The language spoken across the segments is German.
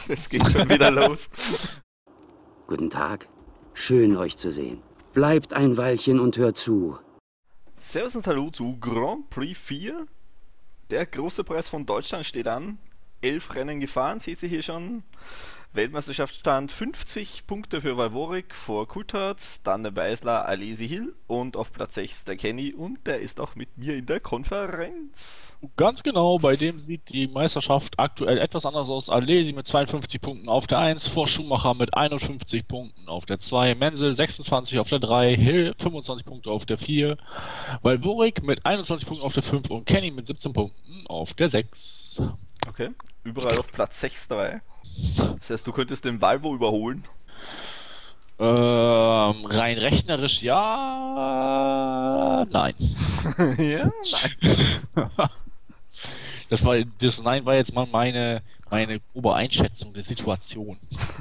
Es geht schon wieder los. Guten Tag. Schön, euch zu sehen. Bleibt ein Weilchen und hört zu. Servus und Hallo zu Grand Prix 4. Der große Preis von Deutschland steht an. 11 Rennen gefahren, seht ihr hier schon. Weltmeisterschaftsstand 50 Punkte für Valvorik vor Coulthard, dann der Beisler Alesi Hill und auf Platz 6 der Kenny und der ist auch mit mir in der Konferenz. Ganz genau, bei dem sieht die Meisterschaft aktuell etwas anders aus. Alesi mit 52 Punkten auf der 1, vor Schumacher mit 51 Punkten auf der 2, Menzel 26 auf der 3, Hill 25 Punkte auf der 4, Valvorik mit 21 Punkten auf der 5 und Kenny mit 17 Punkten auf der 6. Okay, überall auf Platz 6 dabei. Das heißt, du könntest den Valvo überholen? Rein rechnerisch ja, nein. Ja, nein. Das Nein war jetzt mal meine grobe Einschätzung der Situation.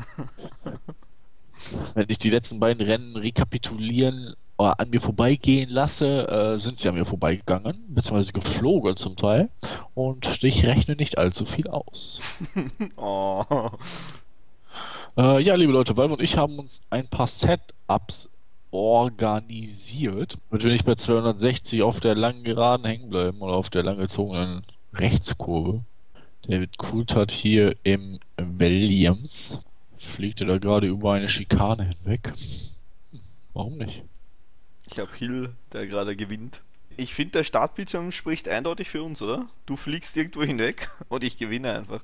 Wenn ich die letzten beiden Rennen rekapitulieren oder an mir vorbeigehen lasse, sind sie an mir vorbeigegangen, beziehungsweise geflogen zum Teil. Und ich rechne nicht allzu viel aus. Oh. Ja, liebe Leute, Valve und ich haben uns ein paar Setups organisiert, damit wir nicht bei 260 auf der langen Geraden hängen bleiben oder auf der langgezogenen Rechtskurve. David Coulthard hier im Williams. Fliegt er da gerade über eine Schikane hinweg? Warum nicht? Ich habe Hill, der gerade gewinnt. Ich finde, der Startbildschirm spricht eindeutig für uns, oder? Du fliegst irgendwo hinweg und ich gewinne einfach.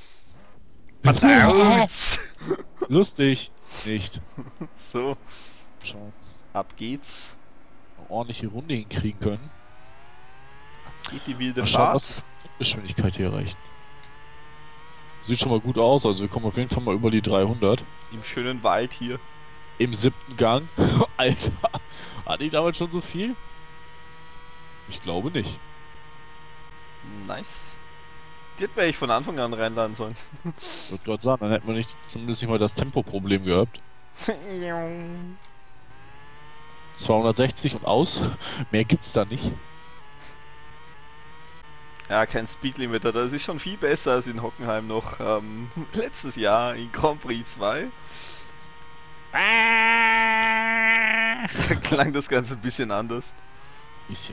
Verdammt! Lustig. Nicht. So, Schauen. ab geht's. Eine ordentliche Runde hinkriegen können. Geht die wilde Mal schauen, was Fahrt. für Geschwindigkeit hier erreichen. Sieht schon mal gut aus, also wir kommen auf jeden Fall mal über die 300. Im schönen Wald hier. Im 7. Gang. Alter, hatte ich damals schon so viel? Ich glaube nicht. Nice. Die hätte ich von Anfang an reinladen sollen. Ich wollte gerade sagen, dann hätten wir nicht, zumindest nicht mal das Tempoproblem gehabt. 260 und aus. Mehr gibt's da nicht. Ja, kein Speedlimiter, das ist schon viel besser als in Hockenheim noch letztes Jahr in Grand Prix 2. Da klang das Ganze ein bisschen anders. Bisschen.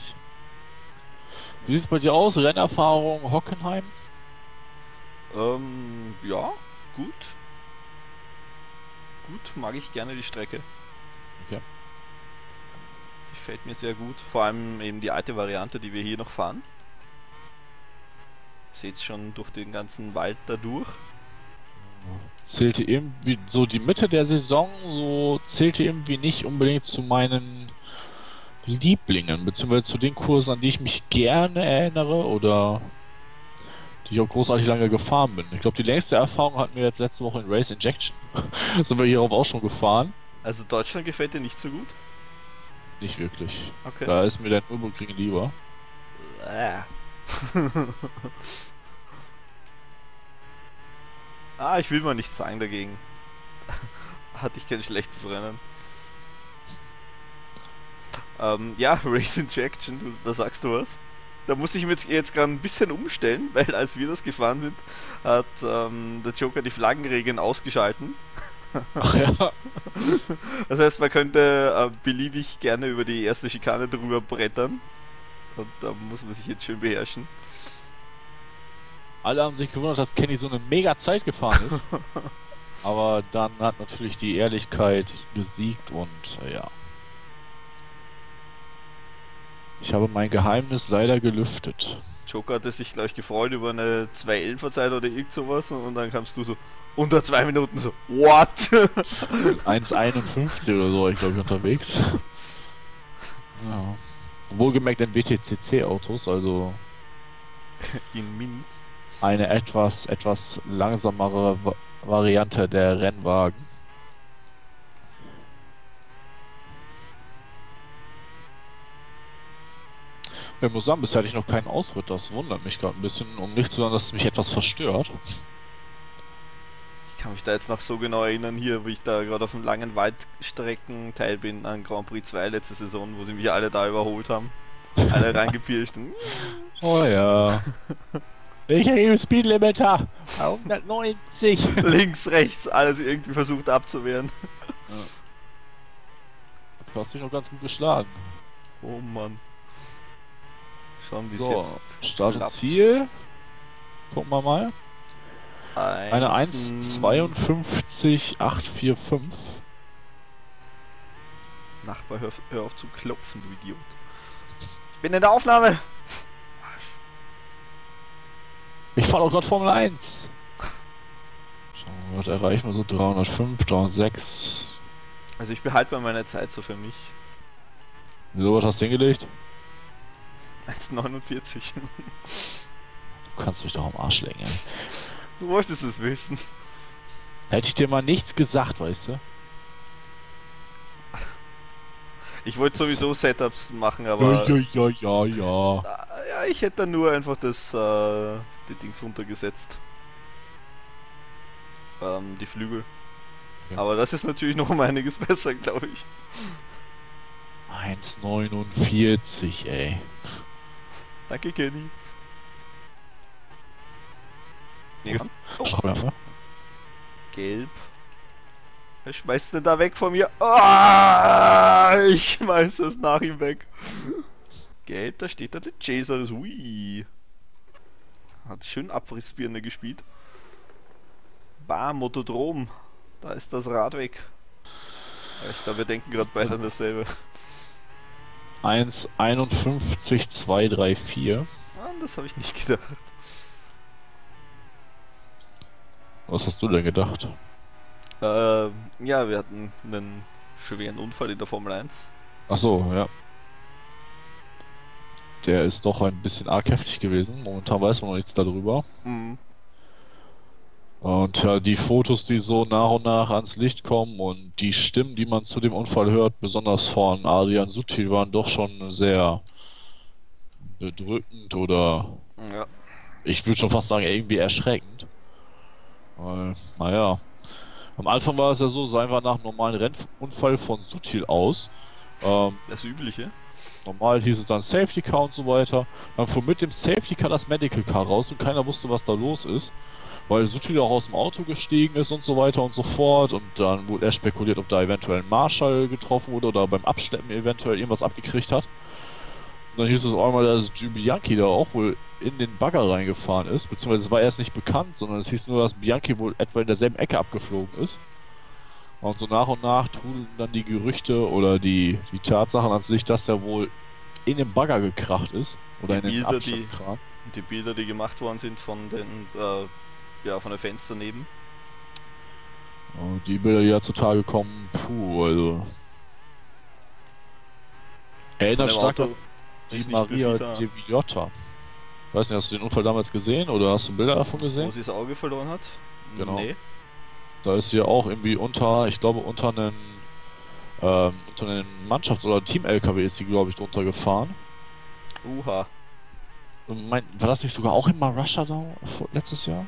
Wie sieht's bei dir aus? Rennerfahrung Hockenheim? Ja, gut. Gut, mag ich gerne die Strecke. Okay. Gefällt mir sehr gut. Vor allem eben die alte Variante, die wir hier noch fahren. Seht's schon durch den ganzen Wald da durch. Zählte irgendwie so die Mitte der Saison, so zählte irgendwie nicht unbedingt zu meinen Lieblingen, beziehungsweise zu den Kursen, an die ich mich gerne erinnere oder die ich auch großartig lange gefahren bin. Ich glaube, die längste Erfahrung hatten wir jetzt letzte Woche in Race Injection. Sind wir hierauf auch schon gefahren? Also Deutschland gefällt dir nicht so gut? Nicht wirklich. Okay. Da ist mir der Nürburgring lieber. Ich will mal nichts sagen dagegen. Hatte ich kein schlechtes Rennen. Ja, Race Injection, da sagst du was. Da muss ich mir jetzt gerade ein bisschen umstellen, weil als wir das gefahren sind, hat der Joker die Flaggenregeln ausgeschalten. Ach ja. Das heißt, man könnte beliebig gerne über die erste Schikane drüber brettern. Und da muss man sich jetzt schön beherrschen. Alle haben sich gewundert, dass Kenny so eine mega Zeit gefahren ist. Aber dann hat natürlich die Ehrlichkeit gesiegt und ja. Ich habe mein Geheimnis leider gelüftet. Joker hatte sich, glaube ich, gefreut über eine 2:11er Zeit oder irgend sowas und dann kamst du so unter 2 Minuten so, what? 1,51 oder so war ich, glaube ich, unterwegs. Ja. Wohlgemerkt in WTCC-Autos, also In Minis. eine etwas langsamere Variante der Rennwagen. Ich muss sagen, bisher hatte ich noch keinen Ausritt, das wundert mich gerade ein bisschen, um nicht zu sagen, dass es mich etwas verstört. Ich kann mich da jetzt noch so genau erinnern, hier, wie ich da gerade auf einem langen Waldstreckenteil bin an Grand Prix 2 letzte Saison, wo sie mich alle da überholt haben. Alle reingepirscht. Oh ja. Welcher Speedlimiter? 190. Links, rechts, alles irgendwie versucht abzuwehren. Du hast dich noch ganz gut geschlagen. Oh Mann. Schauen, wie es So, jetzt Start und klappt. Ziel. Gucken wir mal. Eine 1,52,845. Nachbar, hör auf zu klopfen, du Idiot. Ich bin in der Aufnahme! Ich fahre doch gerade Formel 1. Schauen wir mal, was erreichen wir so? 305, 306. Also ich behalte mal meine Zeit so für mich. Wieso, was hast du hingelegt? 1,49. Du kannst mich doch am Arsch legen, ey. Du wolltest es wissen. Hätte ich dir mal nichts gesagt, weißt du? Ich wollte sowieso Setups machen, aber... Ja. Ja, ich hätte dann nur einfach die Dings runtergesetzt. Die Flügel. Ja. Aber das ist natürlich noch um einiges besser, glaube ich. 1,49, ey. Danke, Kenny. Ja. Oh, Schreiber. gelb. Wer schmeißt denn da weg von mir? Ah, ich schmeiß es nach ihm weg. Gelb, da steht da der Chaser. Ui. Hat schön Abrissbirne gespielt. Bam, Motodrom. Da ist das Rad weg. Ja, ich glaube, wir denken gerade beide an dasselbe. 1,51,234. Ah, das habe ich nicht gedacht. Was hast du denn gedacht? Ja, wir hatten einen schweren Unfall in der Formel 1. Ach so, ja. Der ist doch ein bisschen arg heftig gewesen. Momentan weiß man noch nichts darüber. Mhm. Und ja, die Fotos, die so nach und nach ans Licht kommen und die Stimmen, die man zu dem Unfall hört, besonders von Adrian Sutil, waren doch schon sehr bedrückend oder Ja. ich würde schon fast sagen, irgendwie erschreckend. Weil, naja, am Anfang war es ja so, seien wir nach einem normalen Rennunfall von Sutil aus. Das Übliche. Normal hieß es dann Safety Car und so weiter. Dann fuhr mit dem Safety Car das Medical Car raus und keiner wusste, was da los ist. Weil Sutil auch aus dem Auto gestiegen ist und so weiter und so fort. Und dann wurde erst spekuliert, ob da eventuell ein Marshall getroffen wurde oder beim Abschleppen eventuell irgendwas abgekriegt hat. Und dann hieß es auch einmal, dass Jim Bianchi da auch wohl in den Bagger reingefahren ist. Beziehungsweise es war erst nicht bekannt, sondern es hieß nur, dass Bianchi wohl etwa in derselben Ecke abgeflogen ist. Und so nach und nach trudeln dann die Gerüchte oder die Tatsachen ans Licht, dass er wohl in den Bagger gekracht ist. Oder Die in den Bilder, Abschleppkran. Die Bilder, die gemacht worden sind von den von den Fenstern neben. Und die Bilder, die da zutage kommen, puh, also. Erinnert Von dem stark Auto an die ist nicht Maria viel da. de Villota. Weiß nicht, hast du den Unfall damals gesehen oder hast du Bilder davon Wo gesehen? sie das Auge verloren hat? Genau. Nee. Da ist sie auch irgendwie ich glaube unter einen Mannschafts- oder Team-LKW ist sie, glaube ich, drunter gefahren. Uha. Und war das nicht sogar auch in Marussia da letztes Jahr?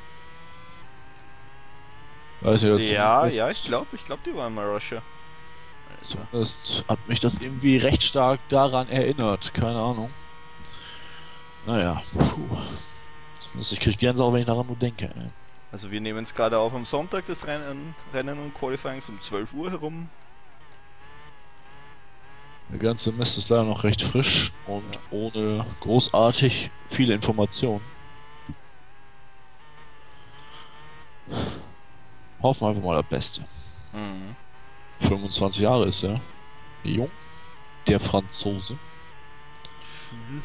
Weiß ich jetzt Ja, zumindest- ich glaube, die war in Marussia. Zumindest hat mich das irgendwie recht stark daran erinnert. Keine Ahnung. Naja, puh. Zumindest ich krieg Gänsehaut, wenn ich daran nur denke. Ey. Also wir nehmen es gerade auf am Sonntag, das Rennen und Qualifying um 12 Uhr herum. Der ganze Mist ist leider noch recht frisch und ohne großartig viele Informationen. Hoffen wir einfach mal das Beste. Mhm. 25 Jahre ist er. Jung. Der Franzose. Schul.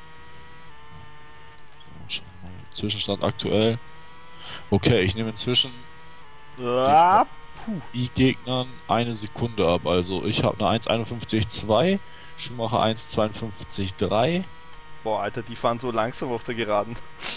Schauen wir mal. Zwischenstand aktuell. Okay, ich nehme inzwischen Ah, die Gegnern eine Sekunde ab. Also ich habe eine 1,51,2, Schumacher 1,52,3. boah, Alter, die fahren so langsam auf der Geraden.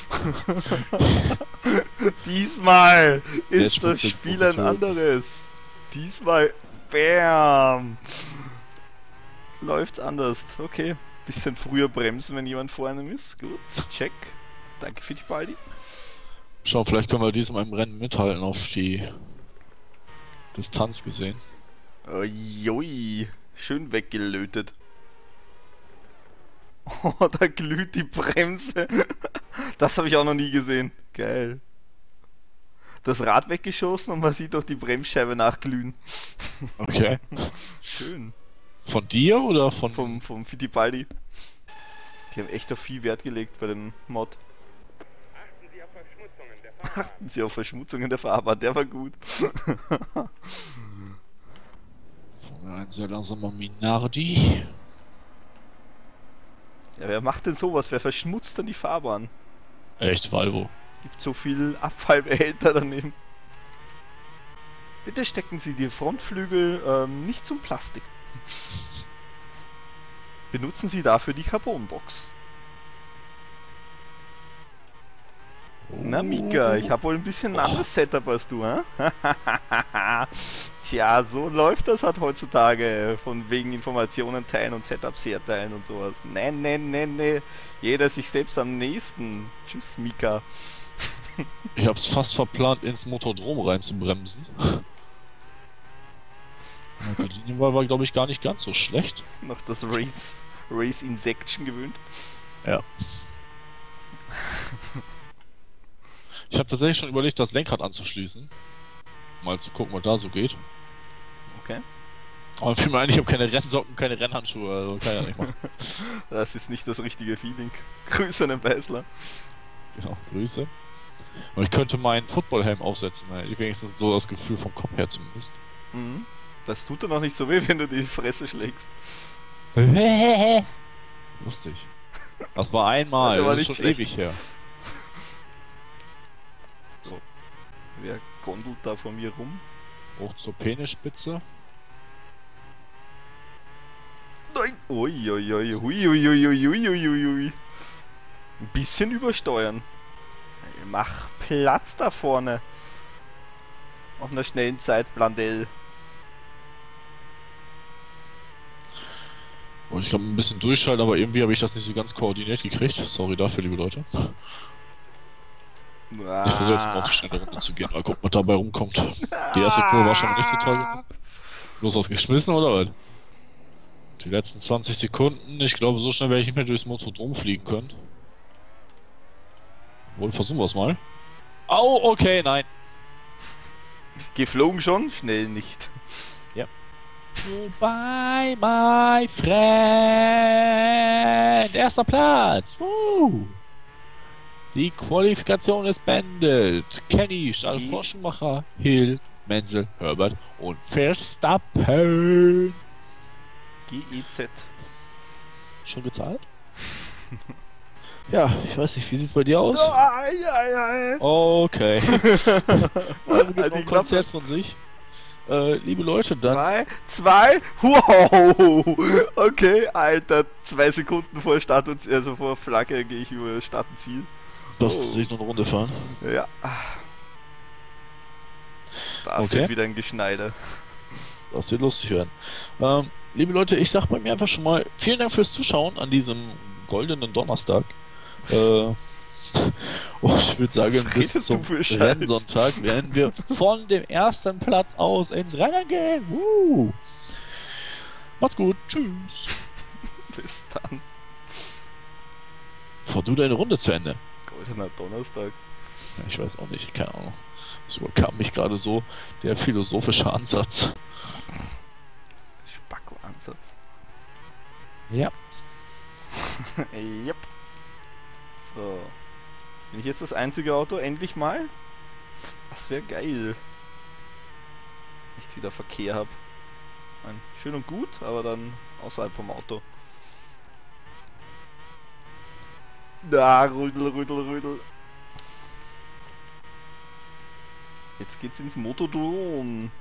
Diesmal ist Jetzt das wird Spiel ein tot. anderes. Diesmal, bam, läuft's anders. Okay, bisschen früher bremsen, wenn jemand vor einem ist. Gut, check. Danke für die Baldi. Schauen, vielleicht können wir diesem im Rennen mithalten auf die Distanz gesehen. Ui, schön weggelötet. Oh, da glüht die Bremse. Das habe ich auch noch nie gesehen. Geil. Das Rad weggeschossen und man sieht doch die Bremsscheibe nachglühen. Okay. Schön. Von dir oder von... Vom Fittipaldi. Die haben echt auf viel Wert gelegt bei dem Mod. Achten Sie auf Verschmutzungen der Fahrbahn, der war gut. Ein sehr langsamer Minardi. Ja, wer macht denn sowas? Wer verschmutzt dann die Fahrbahn? Echt, Valvo. Gibt so viel Abfallbehälter daneben. Bitte stecken Sie die Frontflügel nicht zum Plastik. Benutzen Sie dafür die Carbonbox. Na Mika, ich habe wohl ein bisschen ein anderes Setup als du, hä? Tja, so läuft das halt heutzutage, von wegen Informationen teilen und Setups herteilen und sowas. Nee. Jeder sich selbst am nächsten. Tschüss, Mika. Ich hab's fast verplant, ins Motordrom reinzubremsen. Die Linienwahl war, glaube ich, gar nicht ganz so schlecht. Noch das Race Insection gewöhnt. Ja. Ich habe tatsächlich schon überlegt, das Lenkrad anzuschließen. Mal zu gucken, was da so geht. Okay. Aber fiel mir ein, ich habe keine Rennsocken, keine Rennhandschuhe, also kann ja nicht machen. Das ist nicht das richtige Feeling. Grüße an den Beißler. Genau, Grüße. Und ich könnte meinen Footballhelm aufsetzen, ne? Wenigstens so das Gefühl vom Kopf her zumindest. Mhm. Das tut dann auch nicht so weh, wenn du die Fresse schlägst. Lustig. Das war einmal, Das war das ist nicht schon schlecht. ewig her. Wer gondelt da vor mir rum? Hoch zur Penisspitze. Nein! Ui. Ein bisschen übersteuern. Mach Platz da vorne. Auf einer schnellen Zeit, Blandell. Oh, ich kann ein bisschen durchschalten, aber irgendwie habe ich das nicht so ganz koordiniert gekriegt. Sorry dafür, liebe Leute. Ich versuche jetzt mal auf die schnelle Runde zu gehen, mal gucken, was dabei rumkommt. Die erste Kurve war schon mal nicht so toll. Bloß was geschmissen oder was? Die letzten 20 Sekunden, ich glaube, so schnell werde ich nicht mehr durchs Motordrom fliegen können. Wohl, versuchen wir es mal. Au, okay, nein. Geflogen schon, schnell nicht. Goodbye, my friend. Erster Platz. Woo. Die Qualifikation ist beendet. Kenny, Charles vor Schumacher, Hill, Menzel, Herbert und Verstappen. GEZ. Schon gezahlt? Ja, ich weiß nicht, wie sieht's bei dir aus? Okay. Gibt noch ein Konzert von sich. Liebe Leute, dann... 3, 2, wow! Okay, Alter, 2 Sekunden vor Start und also vor Flagge gehe ich über Start und Ziel. Darfst sich noch eine Runde fahren? Ja. Das Okay. wird wieder ein Geschneide. Das wird lustig werden. Liebe Leute, ich sag bei mir einfach schon mal vielen Dank fürs Zuschauen an diesem goldenen Donnerstag. Und ich würde sagen, Was bis redest du zum für Scheiß? Rennsonntag werden wir von dem ersten Platz aus ins Rennen gehen. Macht's gut. Tschüss. Bis dann. Fahr du deine Runde zu Ende. Goldener Donnerstag. Ja, ich weiß auch nicht, keine Ahnung. Das überkam mich gerade so, der philosophische Ansatz. Spacko-Ansatz. Ja. Yep. So. Bin ich jetzt das einzige Auto? Endlich mal? Das wäre geil. Nicht wieder Verkehr hab. Schön und gut, aber dann außerhalb vom Auto. Da, Rüdel. Jetzt geht's ins Motodrom.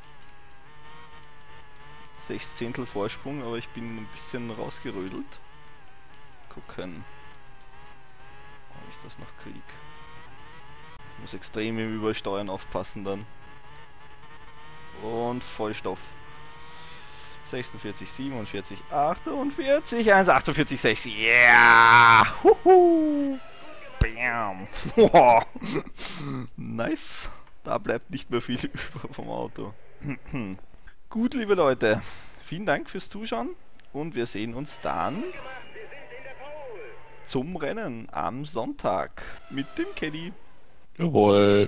6/10 Vorsprung, aber ich bin ein bisschen rausgerödelt. Gucken, ob ich das noch krieg. Ich muss extrem im Übersteuern aufpassen dann. Und Vollstoff. 46, 47, 48, 1,48, 6. Yeah! Huhu! Bam! Wow. Nice. Da bleibt nicht mehr viel über vom Auto. Gut, liebe Leute. Vielen Dank fürs Zuschauen und wir sehen uns dann zum Rennen am Sonntag mit dem Caddy. Jawohl.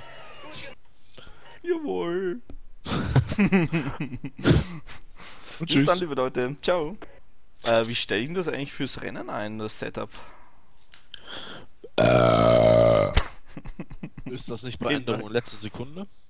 Jawohl. Und Bis tschüss. dann, liebe Leute. Ciao. Wie stelle ich das eigentlich fürs Rennen ein, das Setup? Ist das nicht bei Änderung letzte Sekunde?